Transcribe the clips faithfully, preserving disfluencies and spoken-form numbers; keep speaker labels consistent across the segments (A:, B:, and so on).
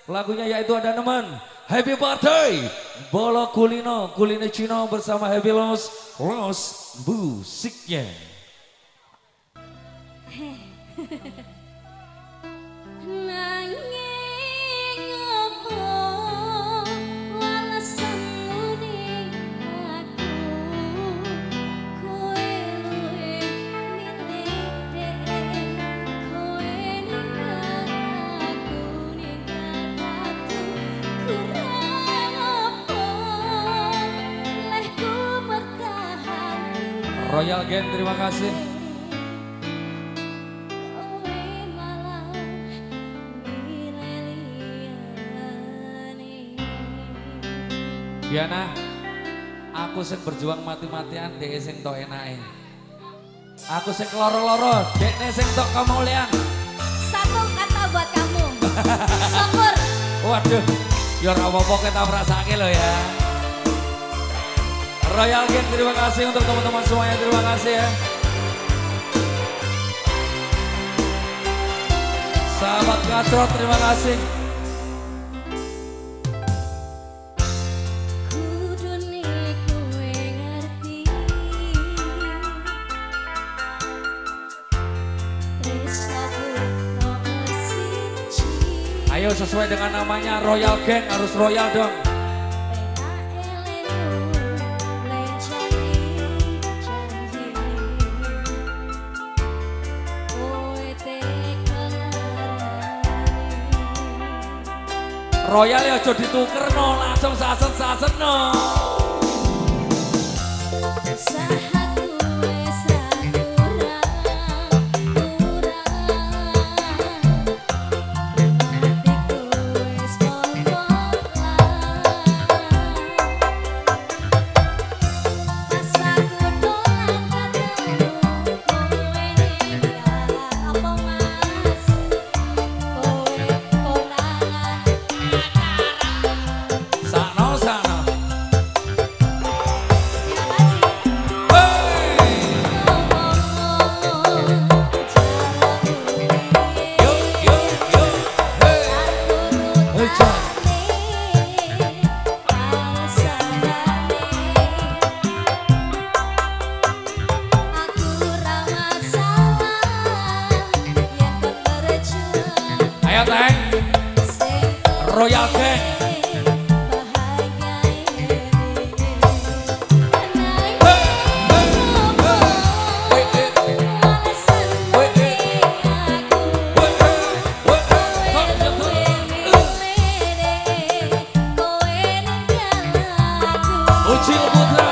A: Lagunya yaitu ada nemen Happy Birthday Bolo Kulino Kulino Cino bersama Happy Los Los musiknya. Royal Gang, terima kasih. Diana, aku sing berjuang mati-matian, dek sing tok enake. Aku sing loro-loro, dekne sing tok kemuliaan.
B: Satu kata buat kamu, syukur.
A: Waduh, ya ora apa-apa kita merasake lo ya. Royal Gang, terima kasih untuk teman-teman semuanya, terima kasih ya. Sahabat Gatrot, terima kasih. Ayo sesuai dengan namanya Royal Gang, harus royal dong. Royal ya aja dituker no, langsung sasen-sasen no. Ayo Teng, Royal Gang. Ucil Putra.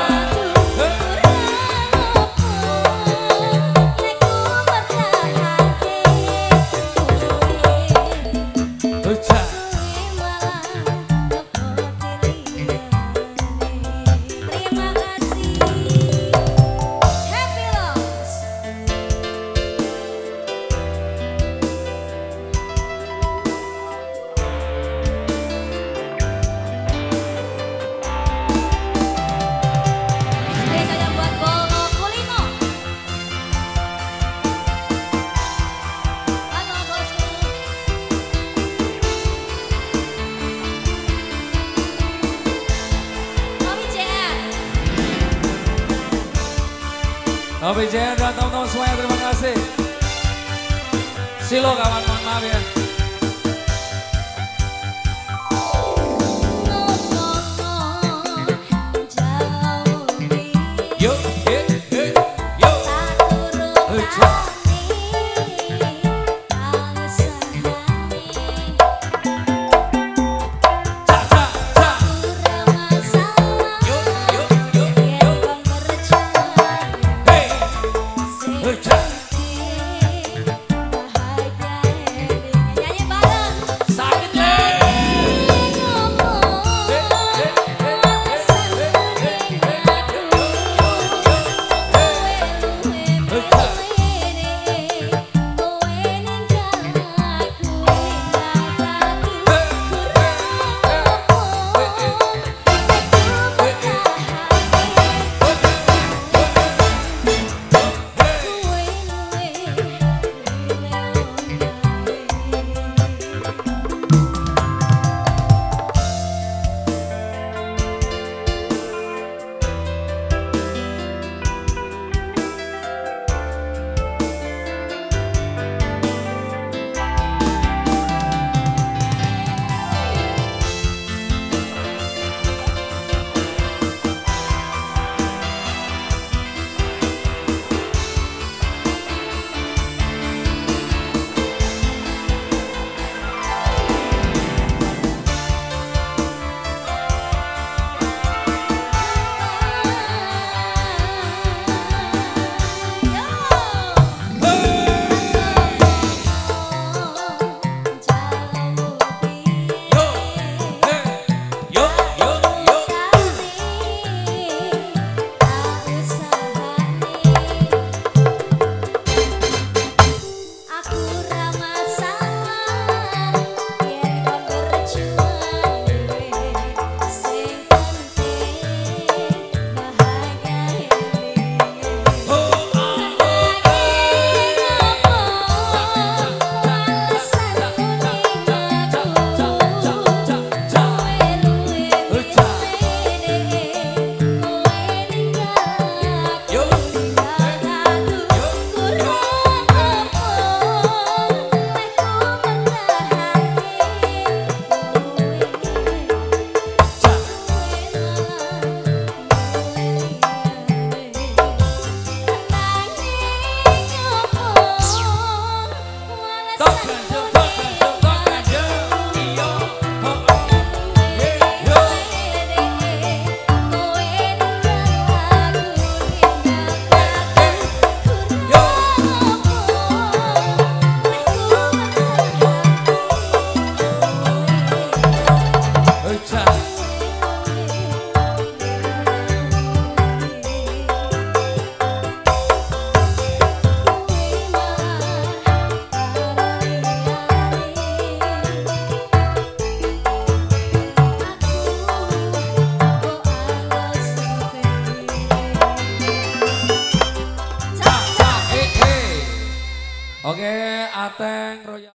A: Novi Jaya dan teman-teman semuanya, terima kasih. Silo kawan, mohon maaf ya. Yuk, yuk, yuk, yuk. Oke, Ateng Royal.